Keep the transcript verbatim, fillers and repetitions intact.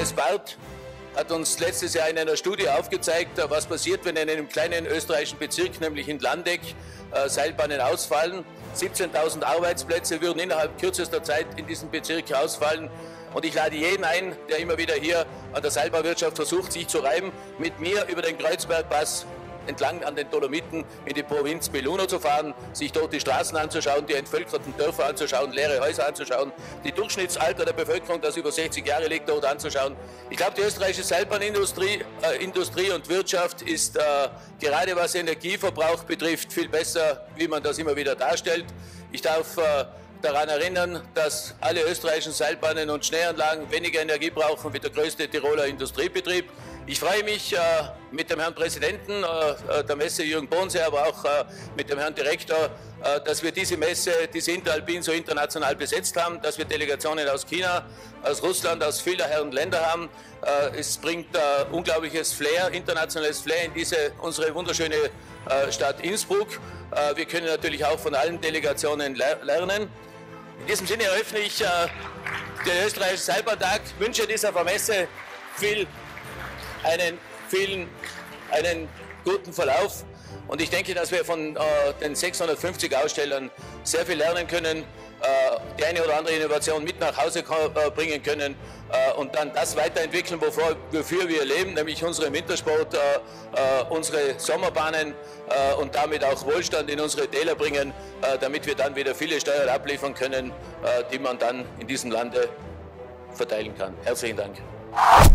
Johannes Barth hat uns letztes Jahr in einer Studie aufgezeigt, was passiert, wenn in einem kleinen österreichischen Bezirk, nämlich in Landeck, Seilbahnen ausfallen. siebzehntausend Arbeitsplätze würden innerhalb kürzester Zeit in diesem Bezirk ausfallen. Und ich lade jeden ein, der immer wieder hier an der Seilbahnwirtschaft versucht, sich zu reiben, mit mir über den Kreuzbergpass entlang an den Dolomiten in die Provinz Belluno zu fahren, sich dort die Straßen anzuschauen, die entvölkerten Dörfer anzuschauen, leere Häuser anzuschauen, die Durchschnittsalter der Bevölkerung, das über sechzig Jahre liegt, dort anzuschauen. Ich glaube, die österreichische Seilbahnindustrie äh, Industrie und Wirtschaft ist äh, gerade was Energieverbrauch betrifft viel besser, wie man das immer wieder darstellt. Ich darf äh, daran erinnern, dass alle österreichischen Seilbahnen und Schneeanlagen weniger Energie brauchen wie der größte Tiroler Industriebetrieb. Ich freue mich äh, mit dem Herrn Präsidenten äh, der Messe, Jürgen Bonse, aber auch äh, mit dem Herrn Direktor, äh, dass wir diese Messe, diese Interalpin, so international besetzt haben, dass wir Delegationen aus China, aus Russland, aus vieler Herren Länder haben. Äh, es bringt äh, unglaubliches Flair, internationales Flair in diese, unsere wunderschöne äh, Stadt Innsbruck. Äh, wir können natürlich auch von allen Delegationen ler lernen. In diesem Sinne eröffne ich äh, den österreichischen Seilbahntag, wünsche dieser Messe viel einen vielen, einen guten Verlauf. Und ich denke, dass wir von äh, den sechshundertfünfzig Ausstellern sehr viel lernen können, äh, die eine oder andere Innovation mit nach Hause äh, bringen können äh, und dann das weiterentwickeln, wofür, wofür wir leben, nämlich unseren Wintersport, äh, äh, unsere Sommerbahnen äh, und damit auch Wohlstand in unsere Täler bringen, äh, damit wir dann wieder viele Steuern abliefern können, äh, die man dann in diesem Lande verteilen kann. Herzlichen Dank.